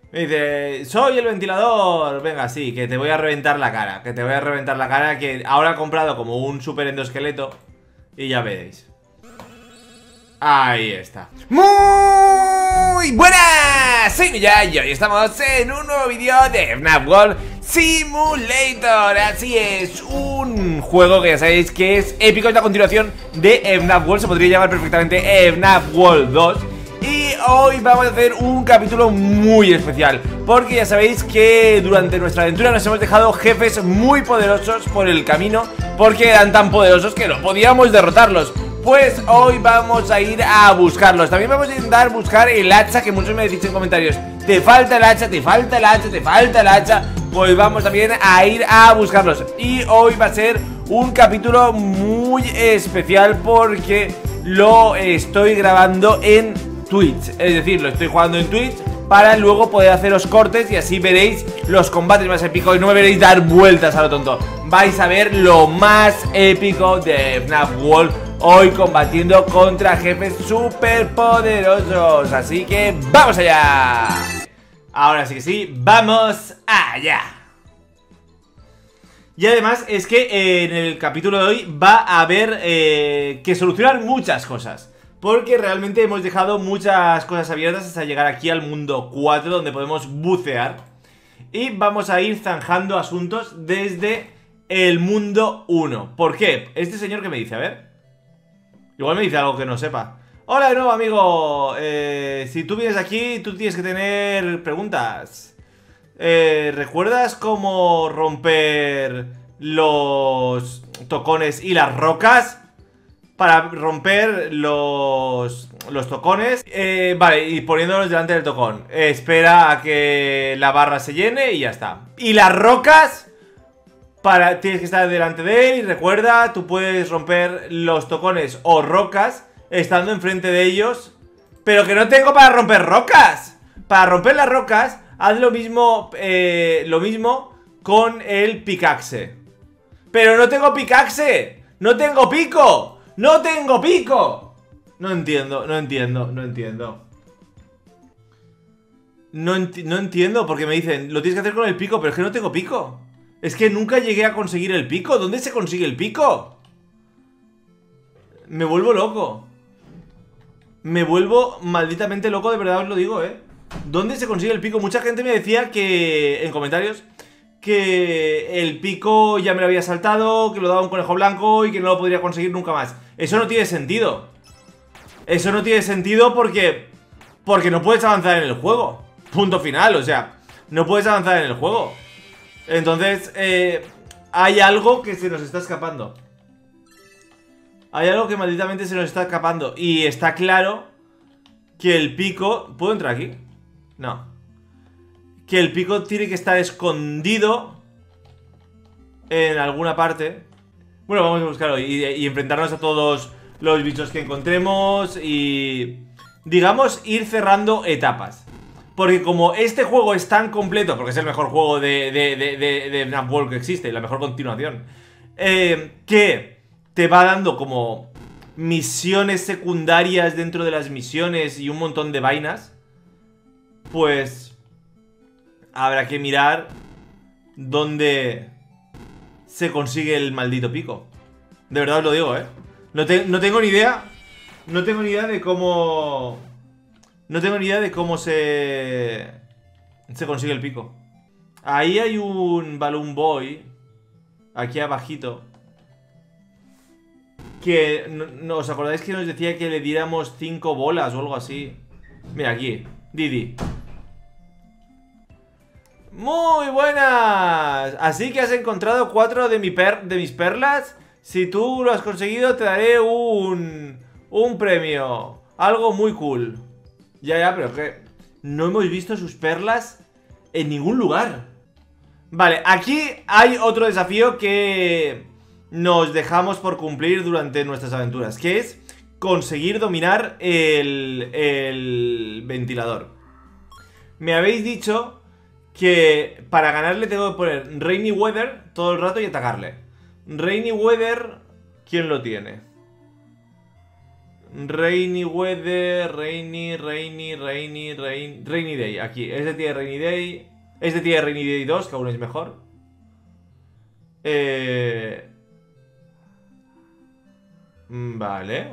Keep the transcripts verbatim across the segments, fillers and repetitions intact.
Me dice, soy el ventilador. Venga, sí, que te voy a reventar la cara. Que te voy a reventar la cara. Que ahora he comprado como un super endoesqueleto. Y ya veréis. Ahí está. Muy buenas, soy Millán y hoy estamos en un nuevo vídeo de F NAF World Simulator. Así es, un juego que ya sabéis que es épico, es la continuación de F NAF World. Se podría llamar perfectamente F NAF World dos. Y hoy vamos a hacer un capítulo muy especial, porque ya sabéis que durante nuestra aventura nos hemos dejado jefes muy poderosos por el camino, porque eran tan poderosos que no podíamos derrotarlos. Pues hoy vamos a ir a buscarlos. También vamos a intentar buscar el hacha, que muchos me decís en comentarios: te falta el hacha, te falta el hacha, te falta el hacha. Pues vamos también a ir a buscarlos. Y hoy va a ser un capítulo muy especial porque lo estoy grabando en Twitch. Es decir, lo estoy jugando en Twitch para luego poder haceros cortes y así veréis los combates más épicos y no me veréis dar vueltas a lo tonto. Vais a ver lo más épico de F NAF World hoy combatiendo contra jefes súper poderosos. Así que ¡vamos allá! Ahora sí que sí, ¡vamos allá! Y además es que en el capítulo de hoy va a haber eh, que solucionar muchas cosas, porque realmente hemos dejado muchas cosas abiertas hasta llegar aquí al mundo cuatro, donde podemos bucear. Y vamos a ir zanjando asuntos desde el mundo uno. ¿Por qué? Este señor que me dice, a ver. Igual me dice algo que no sepa. Hola de nuevo, amigo. Eh, si tú vienes aquí, tú tienes que tener preguntas. Eh, ¿Recuerdas cómo romper los tocones y las rocas? Para romper los, los tocones, eh, vale, y poniéndolos delante del tocón. eh, Espera a que la barra se llene y ya está. Y las rocas, para, tienes que estar delante de él. Y recuerda, tú puedes romper los tocones o rocas estando enfrente de ellos. Pero que no tengo para romper rocas. Para romper las rocas, haz lo mismo, eh, lo mismo con el pickaxe. Pero no tengo pickaxe, no tengo pico. ¡No tengo pico! No entiendo, no entiendo, no entiendo. No, enti no entiendo porque me dicen, lo tienes que hacer con el pico, pero es que no tengo pico. Es que nunca llegué a conseguir el pico. ¿Dónde se consigue el pico? Me vuelvo loco. Me vuelvo malditamente loco, de verdad os lo digo, ¿eh? ¿Dónde se consigue el pico? Mucha gente me decía que, en comentarios, que el pico ya me lo había saltado, que lo daba un conejo blanco y que no lo podría conseguir nunca más. Eso no tiene sentido. Eso no tiene sentido porque Porque no puedes avanzar en el juego. Punto final, o sea, no puedes avanzar en el juego. Entonces, eh, hay algo que se nos está escapando. Hay algo que malditamente se nos está escapando. Y está claro que el pico... ¿Puedo entrar aquí? No. Que el pico tiene que estar escondido en alguna parte. Bueno, vamos a buscarlo y, y enfrentarnos a todos los bichos que encontremos y, digamos, ir cerrando etapas. Porque como este juego es tan completo, porque es el mejor juego de, de, de, de, de F NAF World que existe, la mejor continuación, eh, que te va dando como misiones secundarias dentro de las misiones y un montón de vainas, pues habrá que mirar dónde se consigue el maldito pico. De verdad os lo digo, ¿eh? No, te, no tengo ni idea. No tengo ni idea de cómo... No tengo ni idea de cómo se... Se consigue el pico. Ahí hay un Balloon Boy. Aquí abajito. Que... No, no, ¿os acordáis que nos decía que le diéramos cinco bolas o algo así? Mira, aquí. Didi. ¡Muy buenas! Así que has encontrado cuatro de, mi per de mis perlas. Si tú lo has conseguido, te daré un... Un premio. Algo muy cool. Ya, ya, pero que... No hemos visto sus perlas en ningún lugar. Vale, aquí hay otro desafío que nos dejamos por cumplir durante nuestras aventuras, que es conseguir dominar el, el ventilador. Me habéis dicho que para ganarle tengo que poner Rainy Weather todo el rato y atacarle. Rainy Weather, ¿quién lo tiene? Rainy weather, rainy, rainy, rainy, rain, rainy day. Aquí, este tiene rainy day. Este tiene rainy day dos, que aún es mejor. Eh... Vale.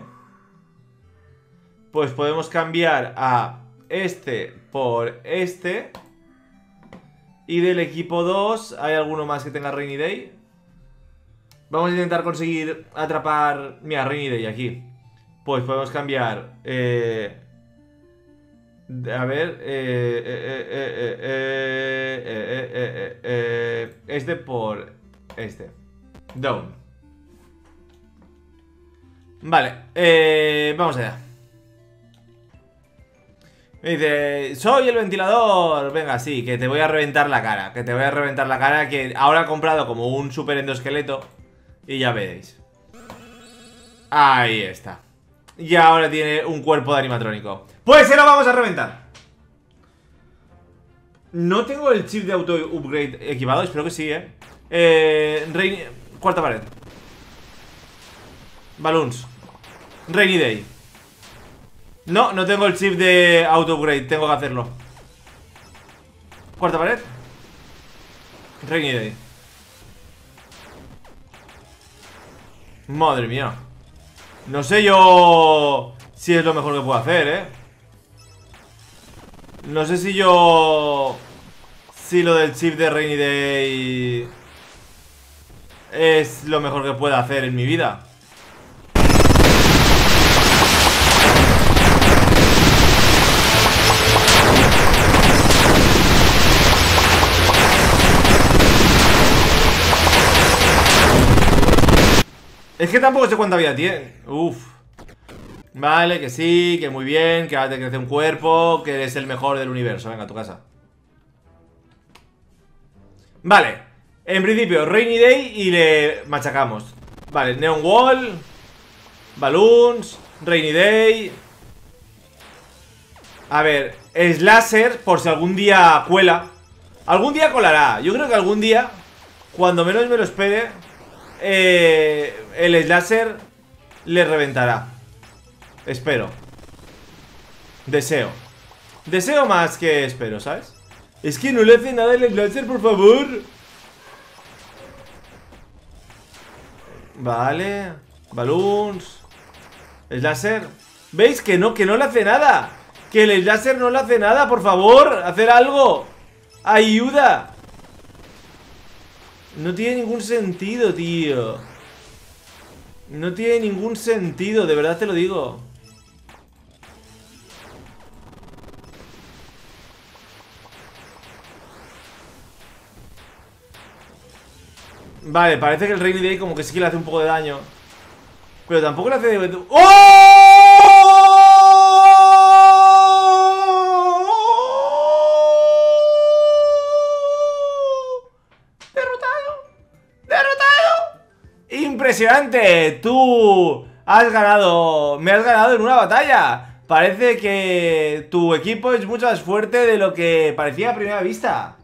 Pues podemos cambiar a este por este. Y del equipo dos, ¿hay alguno más que tenga rainy day? Vamos a intentar conseguir atrapar... Mira, rainy day aquí. Pues podemos cambiar eh, a ver eh, eh, eh, eh, eh, eh, eh, este por este. Down. Vale, eh, vamos allá. Me dice, soy el ventilador. Venga, sí, que te voy a reventar la cara. Que te voy a reventar la cara. Que ahora he comprado como un super endoesqueleto. Y ya veréis. Ahí está. Y ahora tiene un cuerpo de animatrónico. Pues se lo vamos a reventar. No tengo el chip de auto upgrade equipado. Espero que sí, eh, eh Rainy... Cuarta pared. Balloons. Rainy day. No, no tengo el chip de auto upgrade. Tengo que hacerlo. Cuarta pared. Rainy day. Madre mía. No sé yo si es lo mejor que puedo hacer, ¿eh? No sé si yo... Si lo del chip de Rainy Day es lo mejor que pueda hacer en mi vida. Es que tampoco sé cuánta vida tiene. Uf. Vale, que sí, que muy bien. Que ahora te crece un cuerpo. Que eres el mejor del universo. Venga, a tu casa. Vale. En principio, Rainy Day y le machacamos. Vale, Neon Wall. Balloons. Rainy Day. A ver, Slasher, por si algún día cuela. Algún día colará. Yo creo que algún día, cuando menos me lo espere, eh, el Slasher le reventará. Espero. Deseo. Deseo más que espero, ¿sabes? Es que no le hace nada el Slasher, por favor. Vale. Balloons. Slasher. ¿Veis? Que no, que no le hace nada. Que el Slasher no le hace nada, por favor. Hacer algo. Ayuda. No tiene ningún sentido, tío. No tiene ningún sentido, de verdad te lo digo. Vale, parece que el Rainy Day como que sí que le hace un poco de daño. Pero tampoco le hace de... ¡Oh! Impresionante, tú has ganado, me has ganado en una batalla. Parece que tu equipo es mucho más fuerte de lo que parecía a primera vista.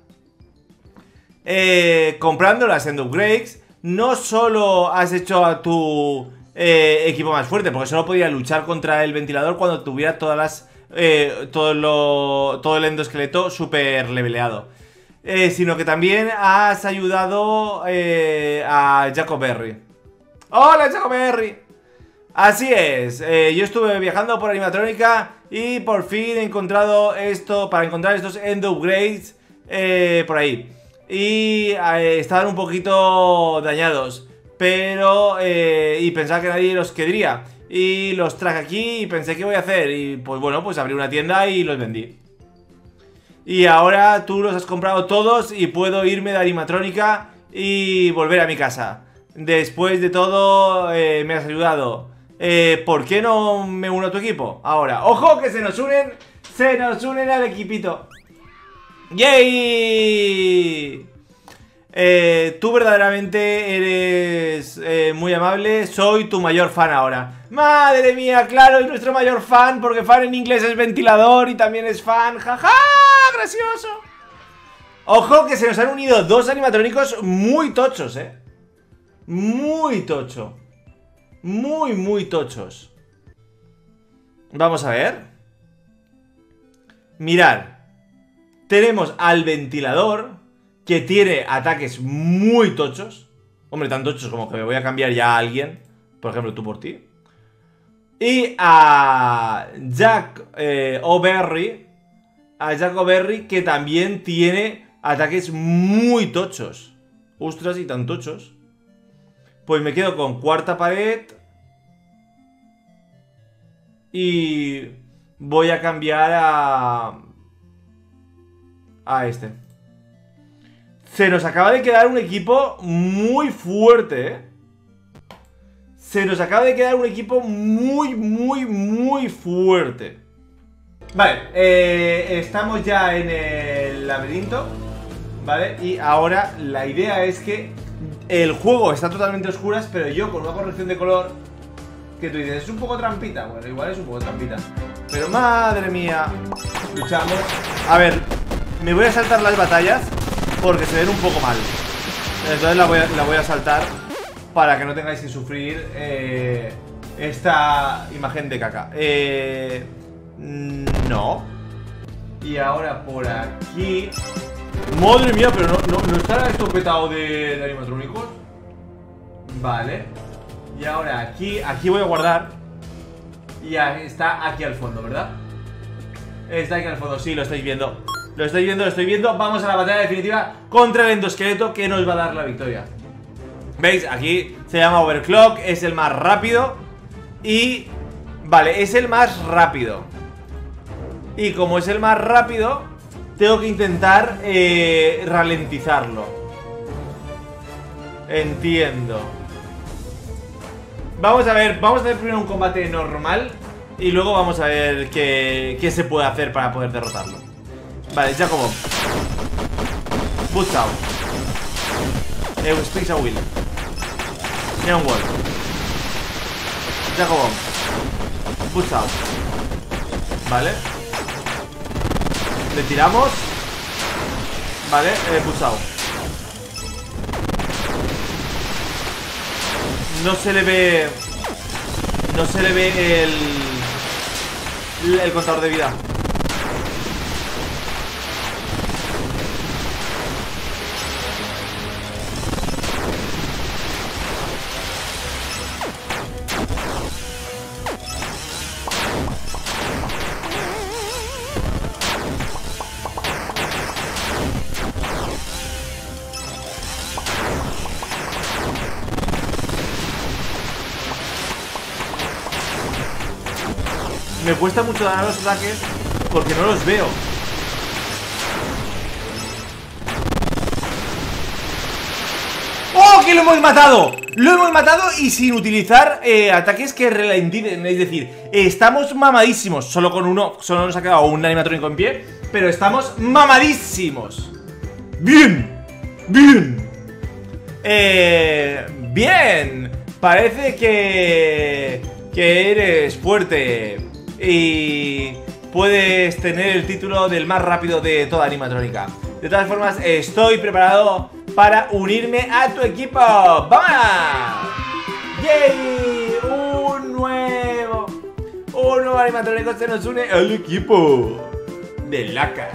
eh, Comprando las end upgrades, no solo has hecho a tu eh, equipo más fuerte, porque solo podía luchar contra el ventilador cuando tuviera todas las eh, todo, lo, todo el endoesqueleto super leveleado. Eh, sino que también has ayudado eh, a Jacob Berry. ¡Hola, Jacob Berry! Así es, eh, yo estuve viajando por animatrónica y por fin he encontrado esto, para encontrar estos end upgrades eh, por ahí. Y eh, estaban un poquito dañados, pero... Eh, y pensaba que nadie los querría. Y los traje aquí y pensé, ¿qué voy a hacer? Y pues bueno, pues abrí una tienda y los vendí. Y ahora tú los has comprado todos y puedo irme de animatrónica y volver a mi casa. Después de todo, eh, me has ayudado. eh, ¿Por qué no me uno a tu equipo? Ahora, ¡ojo que se nos unen! ¡Se nos unen al equipito! ¡Yay! Eh, tú verdaderamente eres eh, muy amable. Soy tu mayor fan ahora. ¡Madre mía! Claro, es nuestro mayor fan, porque fan en inglés es ventilador y también es fan. ¡Jaja! ¡Gracioso! Ojo que se nos han unido dos animatrónicos muy tochos, eh. Muy tocho. Muy, muy tochos. Vamos a ver. Mirad. Tenemos al ventilador, que tiene ataques muy tochos. Hombre, tan tochos como que me voy a cambiar ya a alguien. Por ejemplo, tú por ti. Y a Jack eh, O'Berry. A Jack O'Berry, que también tiene ataques muy tochos. Ostras, y tan tochos. Pues me quedo con cuarta pared. Y voy a cambiar a... A este. Se nos acaba de quedar un equipo muy fuerte, ¿eh? Se nos acaba de quedar un equipo muy, muy, muy fuerte. Vale, eh, estamos ya en el laberinto, ¿vale? Y ahora la idea es que el juego está totalmente a oscuras, pero yo con una corrección de color, que tú dices, ¿es un poco trampita? Bueno, igual es un poco trampita. Pero madre mía, luchamos. A ver, me voy a saltar las batallas porque se ven un poco mal. Entonces la voy a, la voy a saltar para que no tengáis que sufrir eh, esta imagen de caca. Eh, no. Y ahora por aquí... Madre mía, pero no, no, ¿no estará esto petado de, de animatrónicos? Vale. Y ahora aquí, aquí voy a guardar. Y está aquí al fondo, ¿verdad? Está aquí al fondo, sí, lo estáis viendo. Lo estáis viendo, lo estoy viendo. Vamos a la batalla definitiva contra el endoesqueleto, que nos va a dar la victoria. ¿Veis? Aquí se llama Overclock, es el más rápido. Y... Vale, es el más rápido. Y como es el más rápido, tengo que intentar eh, ralentizarlo. Entiendo. Vamos a ver, vamos a hacer primero un combate normal y luego vamos a ver qué, qué se puede hacer para poder derrotarlo. Vale, Jacobo. Boots out. Eh, Space a Will. Neon Wall. Jacobo. Boots out. Vale. Le tiramos. Vale, eh, Boots out. No se le ve... No se le ve el... El contador de vida. Me cuesta mucho dar los ataques porque no los veo. ¡Oh, que lo hemos matado! Lo hemos matado y sin utilizar eh, ataques que ralenticen. Es decir, estamos mamadísimos. Solo con uno, solo nos ha quedado un animatrónico en pie, pero estamos mamadísimos. ¡Bien! ¡Bien! Eh... Bien. Parece que... Que eres fuerte y puedes tener el título del más rápido de toda animatrónica. De todas formas, estoy preparado para unirme a tu equipo. ¡Vamos! ¡Yay! Un nuevo Un nuevo animatrónico se nos une al equipo de Lacas.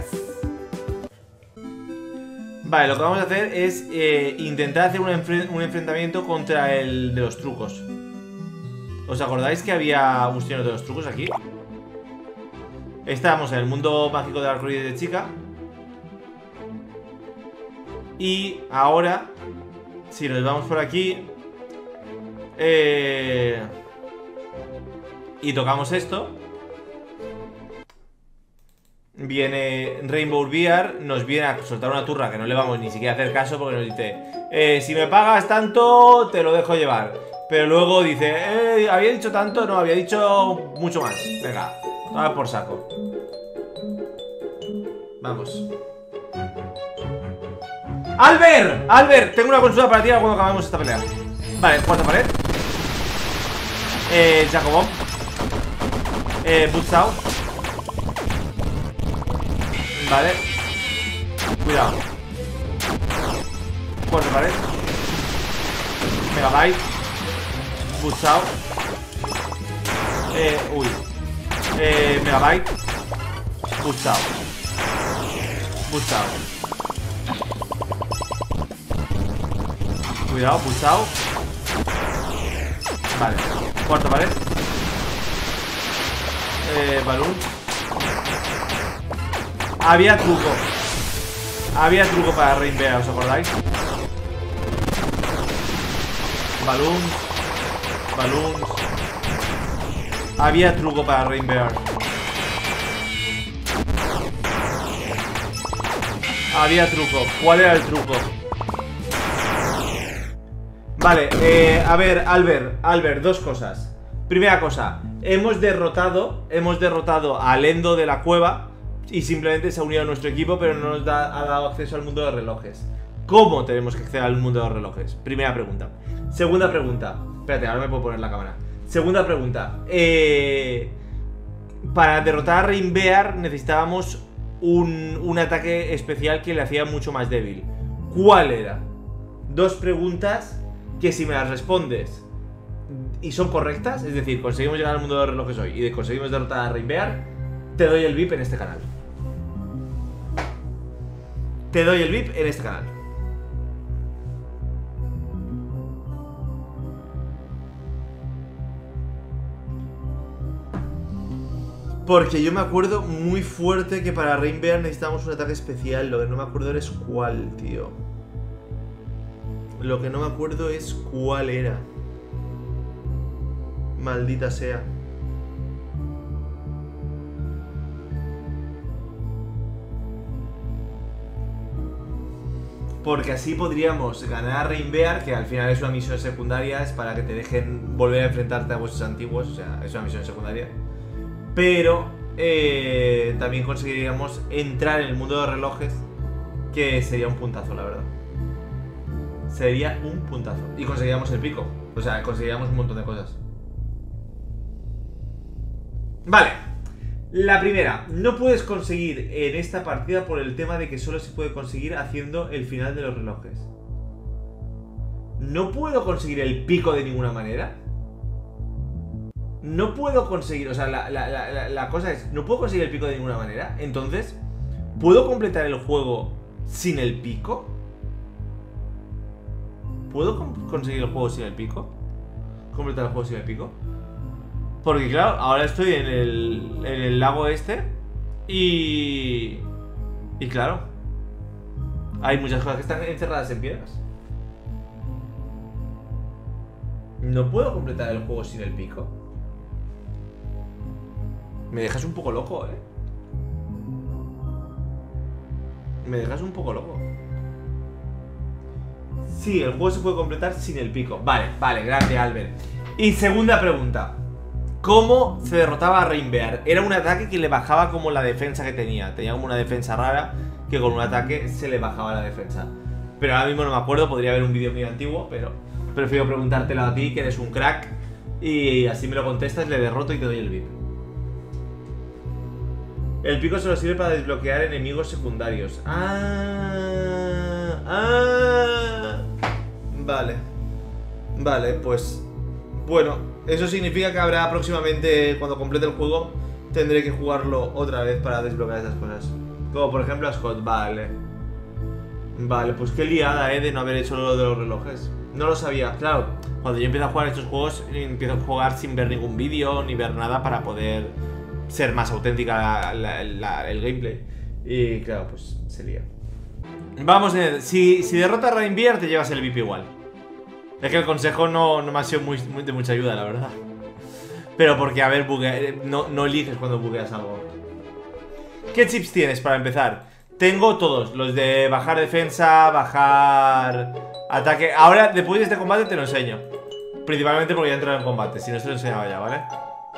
Vale, lo que vamos a hacer es eh, intentar hacer un, enfre un enfrentamiento contra el de los trucos. ¿Os acordáis que había un señor de los trucos aquí? Estábamos en el mundo mágico del arcoíris de chica. Y ahora, si nos vamos por aquí eh, y tocamos esto, viene Rainbow Bear, nos viene a soltar una turra que no le vamos ni siquiera a hacer caso porque nos dice eh, si me pagas tanto, te lo dejo llevar. Pero luego dice, eh, ¿había dicho tanto? No, había dicho mucho más. Venga, toma por saco. Vamos. ¡Albert! ¡Albert! Tengo una consulta para ti cuando acabemos esta pelea. Vale, cuarta pared. Eh, Jacobo. Eh, Boots out. Vale. Cuidado. Cuarta pared. Megabyte. Boots out. Eh, uy. Eh, Megabyte. Bustado. Bustado. Cuidado, bustado. Vale. Cuarto pared. Eh, balón. Había truco. Había truco para Rainbear, ¿os acordáis? Balloon. Balloon. Había truco para Rainbear. Había truco. ¿Cuál era el truco? Vale, eh, a ver, Albert, Albert, dos cosas. Primera cosa, hemos derrotado, hemos derrotado al Endo de la cueva y simplemente se ha unido a nuestro equipo, pero no nos da, ha dado acceso al mundo de los relojes. ¿Cómo tenemos que acceder al mundo de los relojes? Primera pregunta. Segunda pregunta. Espérate, ahora me puedo poner la cámara. Segunda pregunta. Eh, para derrotar a Rainbear necesitábamos un, un ataque especial que le hacía mucho más débil. ¿Cuál era? Dos preguntas que si me las respondes y son correctas, es decir, conseguimos llegar al mundo de los relojes hoy y conseguimos derrotar a Rainbear, te doy el V I P en este canal. Te doy el V I P en este canal. Porque yo me acuerdo muy fuerte que para Rainbear necesitamos un ataque especial. Lo que no me acuerdo es cuál, tío. Lo que no me acuerdo es cuál era. Maldita sea. Porque así podríamos ganar a Rainbear, que al final es una misión secundaria, es para que te dejen volver a enfrentarte a vuestros antiguos, o sea, es una misión secundaria. Pero eh, también conseguiríamos entrar en el mundo de los relojes, que sería un puntazo, la verdad. Sería un puntazo. Y conseguiríamos el pico, o sea, conseguiríamos un montón de cosas. Vale. La primera, no puedes conseguir en esta partida por el tema de que solo se puede conseguir haciendo el final de los relojes. No puedo conseguir el pico de ninguna manera. No puedo conseguir, o sea, la, la, la, la cosa es, no puedo conseguir el pico de ninguna manera. Entonces, ¿puedo completar el juego sin el pico? ¿Puedo conseguir el juego sin el pico? ¿Completar el juego sin el pico? Porque claro, ahora estoy en el, en el lago este y... Y claro, hay muchas cosas que están encerradas en piedras. No puedo completar el juego sin el pico. Me dejas un poco loco, eh. Me dejas un poco loco. Sí, el juego se puede completar sin el pico. Vale, vale, grande Albert. Y segunda pregunta. ¿Cómo se derrotaba a Rainbear? Era un ataque que le bajaba como la defensa que tenía. Tenía como una defensa rara que con un ataque se le bajaba la defensa. Pero ahora mismo no me acuerdo, podría haber un vídeo muy antiguo, pero prefiero preguntártelo a ti, que eres un crack. Y así me lo contestas, le derroto y te doy el V I P. El pico solo sirve para desbloquear enemigos secundarios. Ah, ah. Vale. Vale, pues... Bueno, eso significa que habrá próximamente, cuando complete el juego, tendré que jugarlo otra vez para desbloquear esas cosas. Como por ejemplo a Scott, vale. Vale, pues qué liada, eh, de no haber hecho lo de los relojes. No lo sabía, claro. Cuando yo empiezo a jugar estos juegos, empiezo a jugar sin ver ningún vídeo, ni ver nada para poder ser más auténtica la, la, la, el gameplay. Y claro, pues se lía. Vamos, eh, si, si derrotas a Rainbear te llevas el V I P igual. Es que el consejo no, no me ha sido muy, muy, de mucha ayuda, la verdad. Pero porque, a ver, bugue, no, no eliges cuando bugueas algo. ¿Qué chips tienes para empezar? Tengo todos, los de bajar defensa, bajar ataque. Ahora, después de este combate te lo enseño. Principalmente porque ya he entrado en combate, si no se lo enseñaba ya, ¿vale?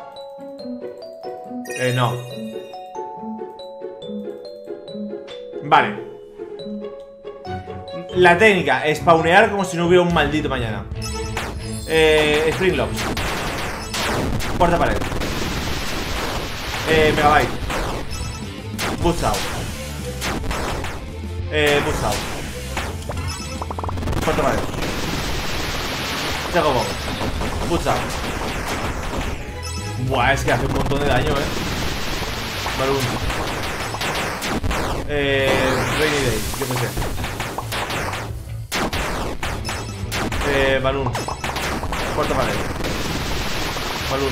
Eh, no. Vale. La técnica, spawnear como si no hubiera un maldito mañana. Eh, Springlocks. Cuarta pared. Eh, Megabyte. Boost out. Eh, Boost out. Cuarta pared. Chaco Bomb. Boost out. Buah, es que hace un montón de daño, eh. Balloon. Eh. Rainy Day, yo qué sé. Eh. Balloon. Cuarta pared. Balloon.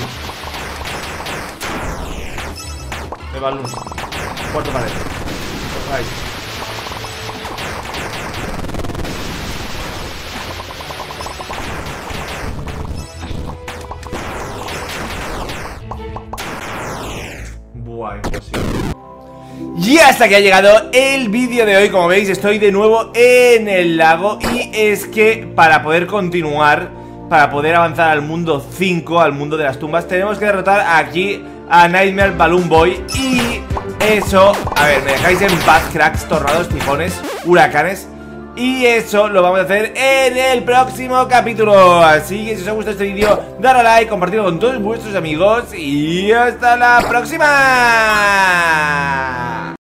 Eh. Balloon. Cuarta pared. Ahí. Buah, imposible. Y hasta que ha llegado el vídeo de hoy. Como veis, estoy de nuevo en el lago. Y es que para poder continuar, para poder avanzar al mundo cinco, al mundo de las tumbas, tenemos que derrotar aquí a Nightmare Balloon Boy. Y eso, a ver, me dejáis en paz, cracks, tornados, tifones, huracanes. Y eso lo vamos a hacer en el próximo capítulo. Así que si os ha gustado este vídeo, dale a like, compartirlo con todos vuestros amigos. Y hasta la próxima.